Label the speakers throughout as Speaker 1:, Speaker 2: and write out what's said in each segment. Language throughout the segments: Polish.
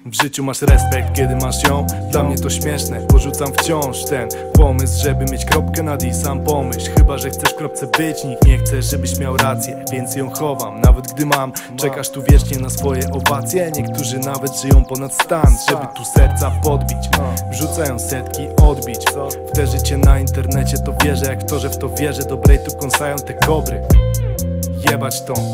Speaker 1: W życiu masz respekt, kiedy masz ją. Dla mnie to śmieszne, porzucam wciąż ten pomysł, żeby mieć kropkę nad i. Sam pomyśl, chyba że chcesz w kropce być. Nikt nie chce, żebyś miał rację, więc ją chowam. Nawet gdy mam, czekasz tu wiecznie na swoje owacje. Niektórzy nawet żyją ponad stan, żeby tu serca podbić. Wrzucają setki odbić w te życie na internecie. To wierzę, jak to, że w to wierzę. Dobrej tu kąsają te kobry. Jebać to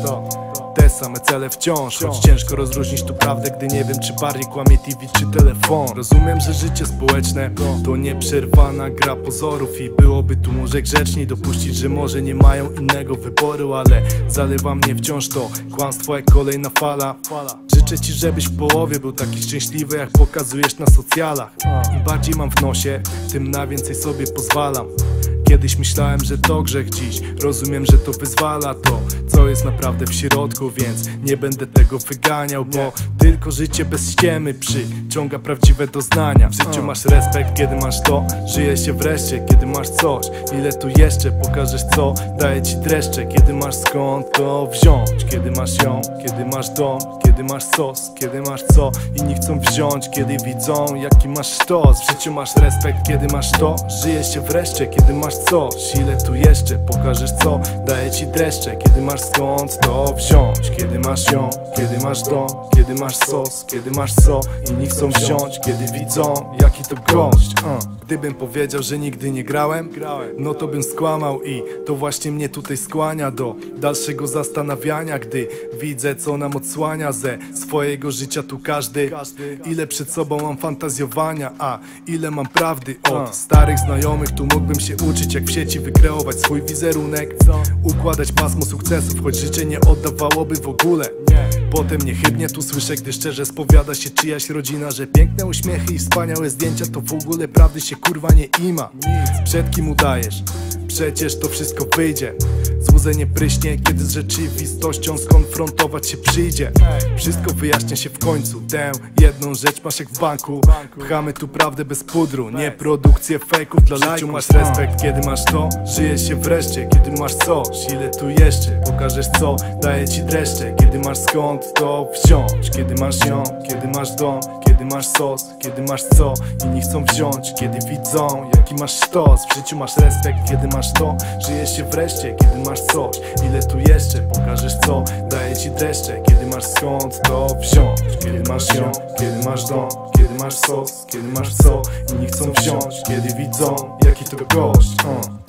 Speaker 1: te same cele wciąż. Choć ciężko rozróżnić tu prawdę, gdy nie wiem, czy bardziej kłamie TV czy telefon. Rozumiem, że życie społeczne to nieprzerwana gra pozorów. I byłoby tu może grzeczniej dopuścić, że może nie mają innego wyboru. Ale zalewa mnie wciąż to kłamstwo jak kolejna fala. Życzę ci, żebyś w połowie był taki szczęśliwy, jak pokazujesz na socjalach. Im bardziej mam w nosie, tym na więcej sobie pozwalam. Kiedyś myślałem, że to grzech, dziś rozumiem, że to wyzwala to, co jest naprawdę w środku. Więc nie będę tego wyganiał, bo tylko życie bez ściemy przyciąga prawdziwe doznania. W życiu masz respekt, kiedy masz to. Żyje się wreszcie, kiedy masz coś. Ile tu jeszcze pokażesz, co daje ci dreszcze. Kiedy masz skąd to wziąć. Kiedy masz ją, kiedy masz dom, kiedy masz sos, kiedy masz co inni chcą wziąć. Kiedy widzą, jaki masz sztos. W życiu masz respekt, kiedy masz to. Żyje się wreszcie, kiedy masz coś. Ile tu jeszcze pokażesz, co daje ci dreszcze. Kiedy masz skąd to wziąć. Kiedy masz ją, kiedy masz dom, kiedy masz sos, kiedy masz co inni chcą wziąć. Kiedy widzą, jaki to gość. Gdybym powiedział, że nigdy nie grałem, no to bym skłamał. I to właśnie mnie tutaj skłania do dalszego zastanawiania, gdy widzę, co nam odsłania ze swojego życia tu każdy. Ile przed sobą mam fantazjowania, a ile mam prawdy od starych znajomych. Tu mógłbym się uczyć, jak w sieci wykreować swój wizerunek, układać pasmo sukcesów, choć życie nie oddawałoby w ogóle. Potem niechybnie tu słyszę, gdy szczerze spowiada się czyjaś rodzina, że piękne uśmiechy i wspaniałe zdjęcia to w ogóle prawdy się kurwa nie ima. Przed kim udajesz? Przecież to wszystko wyjdzie. Złudzenie pryśnie, kiedy z rzeczywistością skonfrontować się przyjdzie. Wszystko wyjaśnia się w końcu. Tę jedną rzecz masz jak w banku. Pchamy tu prawdę bez pudru, nie produkcję fejków dla lajków. W życiu masz respekt, kiedy masz to. Żyje się wreszcie, kiedy masz coś. Ile tu jeszcze pokażesz, co daje ci dreszcze. Kiedy masz skąd to wziąć. Kiedy masz ją, kiedy masz dom, kiedy masz sos, kiedy masz co inni chcą wziąć. Kiedy widzą, jaki masz sztos. W życiu masz respekt, kiedy masz to. Żyje się wreszcie, kiedy masz coś. Ile tu jeszcze pokażesz, co daje ci dreszcze. Kiedy masz skąd to wziąć. Kiedy masz ją, kiedy masz dom, kiedy masz sos, kiedy masz co inni chcą wziąć. Kiedy widzą, jaki to gość.